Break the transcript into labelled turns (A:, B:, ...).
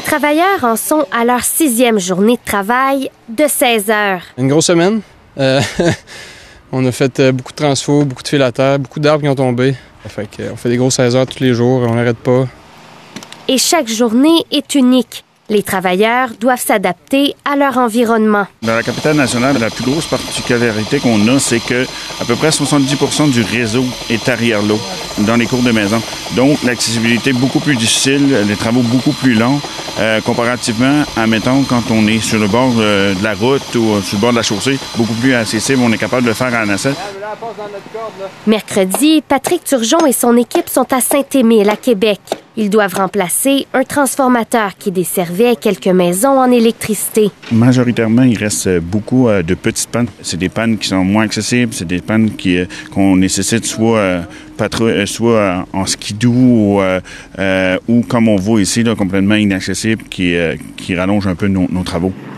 A: travailleurs en sont à leur 6e journée de travail de 16 heures.
B: Une grosse semaine. On a fait beaucoup de transfos, beaucoup de fils à terre, beaucoup d'arbres qui ont tombé. On fait des grosses 16 heures tous les jours, on n'arrête pas.
A: Et chaque journée est unique. Les travailleurs doivent s'adapter à leur environnement.
C: Dans la capitale nationale, la plus grosse particularité qu'on a, c'est que à peu près 70% du réseau est arrière l'eau, dans les cours de maison. Donc, l'accessibilité beaucoup plus difficile, les travaux beaucoup plus longs, comparativement à, mettons, quand on est sur le bord de la route ou sur le bord de la chaussée, beaucoup plus accessible, on est capable de le faire en nacelle.
A: Mercredi, Patrick Turgeon et son équipe sont à Saint-Émile, à Québec. Ils doivent remplacer un transformateur qui desservait quelques maisons en électricité.
C: Majoritairement, il reste beaucoup de petites pannes. C'est des pannes qui sont moins accessibles, c'est des pannes qu'on nécessite soit en skidoo ou comme on voit ici, là, complètement inaccessible, qui rallonge un peu nos travaux.